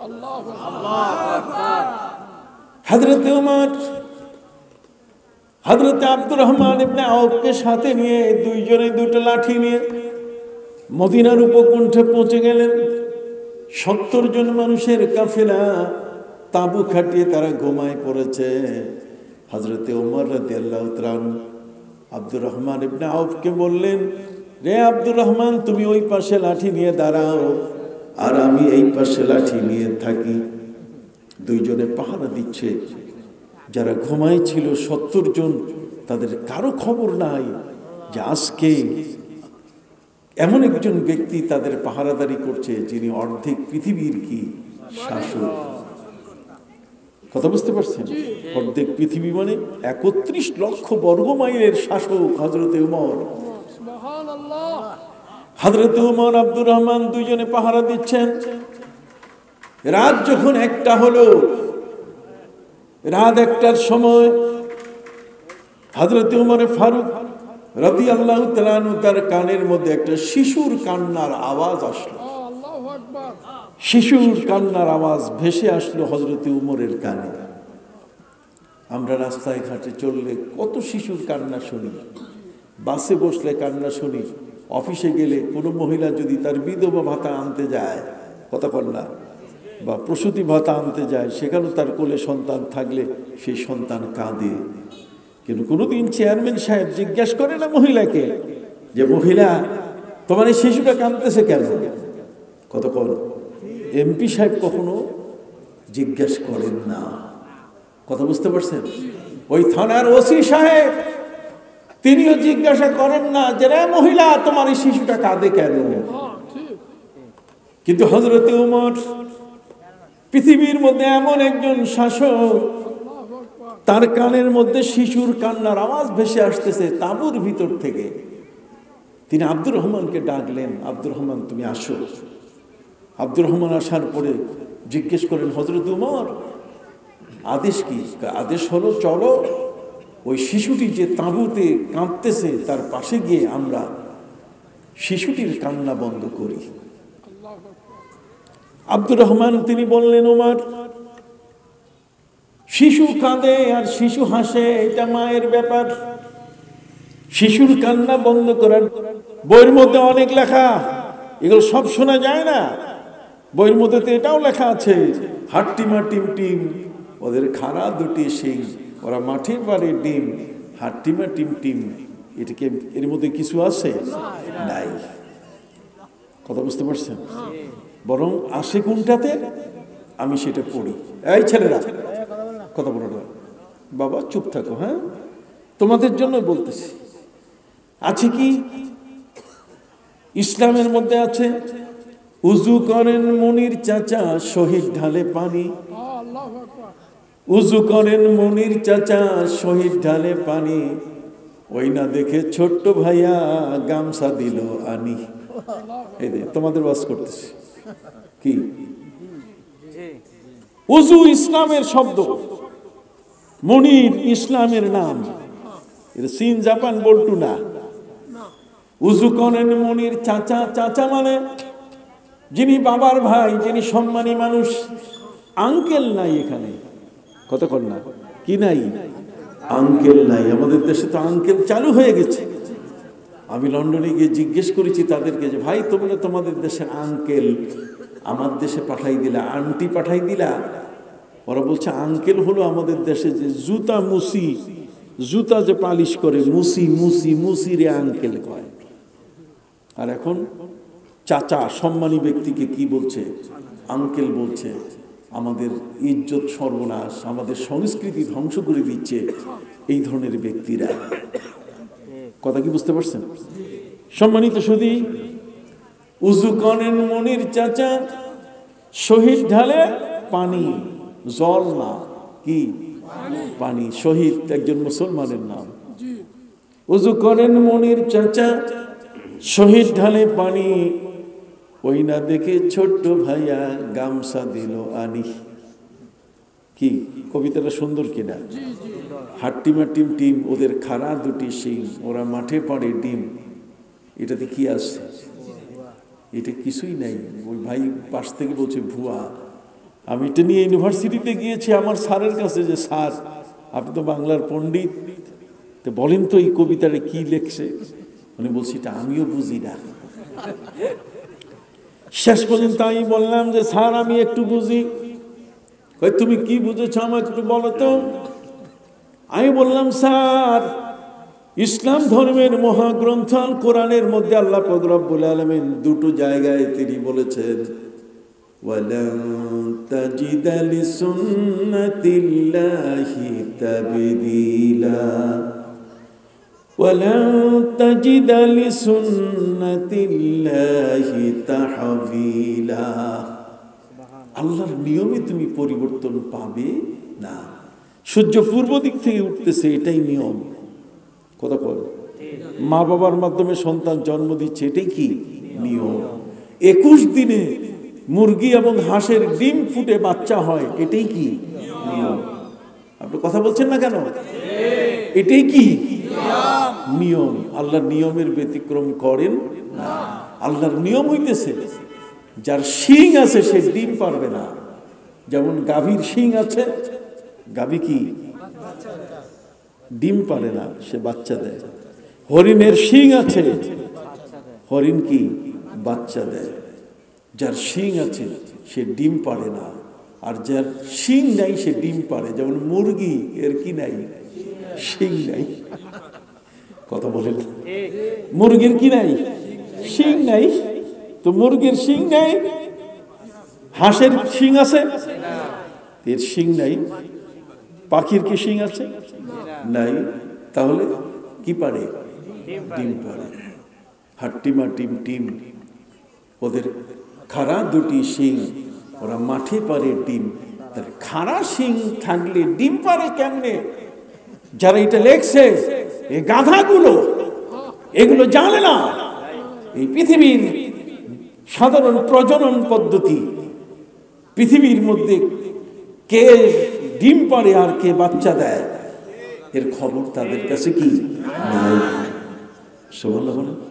হযরতে ওমর হযরতে আব্দুর রহমান ইবনে আউফকে সাথে নিয়ে দুইজনে দুটো লাঠি নিয়ে মদিনার উপকণ্ঠে পৌঁছে গেলেন। 70 জন মানুষের কাফেলা, তাঁবু খাটিয়ে তারা ঘুমায় পড়েছে। হযরতে ওমর রাদিয়াল্লাহু তাআলা আব্দুর রহমান ইবনে আউফকে বললেন, রে আব্দুর রহমান, তুমি ওই পাশে লাঠি নিয়ে দাঁড়াও আর আমি এই পাশে লাঠি নিয়ে থাকি। দুইজনে পাহারা দিচ্ছে। যারা ঘুমায় ছিল 70 জন, তাদের কারো খবর নাই যে আজকে এমন একজন ব্যক্তি তাদের পাহারাদারি করছে যিনি অর্ধেক পৃথিবীর কি শাসক। কথা বুঝতে পারছেন? অর্ধেক পৃথিবী মানে 31 লক্ষ বর্গ মাইলের শাসক হযরতে ওমর। হযরতে ওমর আব্দুর রহমান দুইজনে পাহারা দিচ্ছেন। রাত যখন 1টা হলো, রাত 1টার সময় হযরতে ওমর ফারুক রাদিয়াল্লাহু তাআলা আনহু তার কানের মধ্যে একটা শিশুর কান্নার আওয়াজ আসলো। শিশুর কান্নার আওয়াজ ভেসে আসলো হযরতে ওমরের কানে। আমরা রাস্তায় ঘাটে চললে কত শিশুর কান্না শুনি, বাসে বসলে কান্না শুনি, অফিসে গেলে কোনো মহিলা যদি তার বিধবা ভাতা আনতে যায়, কথা কন্যা বা প্রসূতি ভাতা আনতে যায়, সেখানেও তার কোলে সন্তান থাকলে সেই সন্তান কাঁদে। কিন্তু কোনোদিন চেয়ারম্যান সাহেব জিজ্ঞাসা করে না মহিলাকে যে মহিলা তোমার এই শিশুটা কাঁদতেছে কেন? কতক্ষণ এমপি সাহেব কখনো জিজ্ঞাসা করেন না। কথা বুঝতে পারছেন? ওই থানার ওসি সাহেব তিনিও জিজ্ঞাসা করেন না যে রে মহিলা তোমার এই শিশুটা কাঁদে কেন। কিন্তু হযরতে ওমর পৃথিবীর মধ্যে এমন একজন শাসক, তার কানের মধ্যে শিশুর কান্নার আওয়াজ ভেসে আসতেছে তাঁবুর ভিতর থেকে। তিনি আব্দুর রহমানকে ডাকলেন, আব্দুর রহমান তুমি আসো। আব্দুর রহমান আসার পরে জিজ্ঞেস করেন, হযরত ওমর আদেশ কি? আদেশ হলো চলো ওই শিশুটি যে তাঁবুতে কাঁদতেছে তার পাশে গিয়ে আমরা শিশুটির কান্না বন্ধ করি। আব্দুর রহমান তিনি বললেন, ওমর শিশু কাঁদে আর শিশু হাসে, এটা মায়ের ব্যাপার। শিশুর কান্না বন্ধ করার বইয়ের মধ্যে অনেক লেখা, এগুলো সব শোনা যায় না। বইয়ের মধ্যে তো এটাও লেখা আছে, হাট্টিমা টিম টিম ওদের খাড়া দুটি শিং, ওরা মাঠে পারে ডিম, হাট্টিমা টিম টিম। এটাকে এর মধ্যে কিছু আছে? নাই। কথা বুঝতে পারছেন? বরং আসে কোনটাতে? আমি সেটা পড়ি। এই ছেলেরা কথা বলো না, বাবা চুপ থাকো, হ্যাঁ তোমাদের জন্য বলতেছি। আছে কি? ইসলামের মধ্যে আছে, উজু করেন মনির চাচা শহীদ ঢালে পানি। উজু করেন মনির চাচা শহীদ ঢালে পানি, ওই না দেখে ছোট্ট ভাইয়া গামছা দিল আনি। এই যে তোমাদের বাস করতেছি কি? উজু ইসলামের শব্দ, মনির ইসলামের নাম। এটা চীন জাপান বলটু না। উজু করেন মনির চাচা, চাচা মানে যিনি বাবার ভাই, যিনি সম্মানী মানুষ, আঙ্কেল নাই এখানে, কতক্ষণ না কি নাই, আঙ্কেল নাই। আমাদের দেশে তো আঙ্কেল চালু হয়ে গেছে। আমি লন্ডনে গিয়ে জিজ্ঞেস করেছি তাদেরকে যে ভাই তোমরা তোমাদের দেশের আঙ্কেল আমার দেশে পাঠাই দিলা, আন্টি পাঠাই দিলা। ওরা বলছে আঙ্কেল হলো আমাদের দেশে যে জুতা মুসি, জুতা যে পালিশ করে মুসি মুসি মুসি রে আঙ্কেল কয়। আর এখন চাচা সম্মানী ব্যক্তিকে কি বলছে, আঙ্কেল বলছে। আমাদের ইজ্জত সর্বনাশ, আমাদের সংস্কৃতি ধ্বংস করে দিচ্ছে এই ধরনের ব্যক্তিরা। কথা কি বুঝতে পারছেন? সম্মানিত সুধী, উজু করেন মনির চাচা, শহীদ ঢালে পানি, জল না কি পানি, শহীদ একজন মুসলমানের নাম। উজু করেন মনির চাচা, শহীদ ঢালে পানি, ওই না দেখে ছোট্ট ভাইয়া গামছা দিল আনি। কি কবিতাটা সুন্দর কিনা? হাট্টিমা টিম টিম ওদের খাড়া দুটি শিং, ওরা মাঠে পাড়ে ডিম। এটাতে কি আছে? এটা কিছুই নাই। ওই ভাই পাশ থেকে বলছে ভুয়া। আমি এটা নিয়ে ইউনিভার্সিটিতে গিয়েছি আমার স্যারের কাছে, যে স্যার আপনি তো বাংলার পণ্ডিত, তো বলেন তো এই কবিতাটা কি লেখছে। উনি বলছি এটা আমিও বুঝি না। শেষ পর্যন্ত আমি বললাম যে স্যার আমি একটু বুঝি। তুমি কি বুঝেছ আমাকে একটু বলো তো। আমি বললাম স্যার ইসলাম ধর্মের মহাগ্রন্থ আল কোরআনের মধ্যে আল্লাহ পাক রব্বুল আলামিন দুটো জায়গায় তিনি বলেছেন ওয়ালান তাজিদা লিসুন্নাতিল্লাহি তাবদীলা, ওয়ালান তাজিদা লিসুন্নাতিল্লাহি তাহবিলা। আল্লাহর নিয়মে তুমি পরিবর্তন পাবে না। সূর্য পূর্ব দিক থেকে উঠতেছে, এটাই নিয়ম। কথা বল, মা বাবার মাধ্যমে সন্তান জন্ম দিচ্ছে, এটাই কি নিয়ম। 21 দিনে মুরগি এবং হাঁসের ডিম ফুটে বাচ্চা হয়, এটাই কি নিয়ম। আপনি কথা বলছেন না কেন? এটাই কি নিয়ম। আল্লাহর নিয়মের ব্যতিক্রম করেন না। আল্লাহর নিয়ম হইতেছে যার শিং আছে সে ডিম পারবে না। যেমন গাভীর শিং আছে, গাভী কি ডিম পারে না, সে বাচ্চা দেয়। হরিণের শিং আছে, হরিণ কি বাচ্চা দেয়। যার শিং আছে সে ডিম পারে না, আর যার শিং নাই সে ডিম পারে। যেমন মুরগি, এর কি নাই, শিং নাই। কথা বলেন, মুরগির কি নাই, শিং নাই। তো মুরগির শিং নাই, হাঁসের শিং আছে, এর শিং নাই। পাখির কি শিং আছে? নাই। তাহলে কি পারে? ডিম পারে। হাট্টিমা টিম টিম ওদের খাড়া দুটি শিং, ওরা মাঠে পারে ডিম। তাহলে খাড়া শিং থাকলে ডিম পারে কেমনে? যারা এটা লেখছে এই গাধাগুলো এগুলো জানে না এই পৃথিবীর সাধারণ প্রজনন পদ্ধতি। পৃথিবীর মধ্যে কে ডিম পারে আর কে বাচ্চা দেয় এর খবর তাদের কাছে কি নাই। সুবহানাল্লাহ।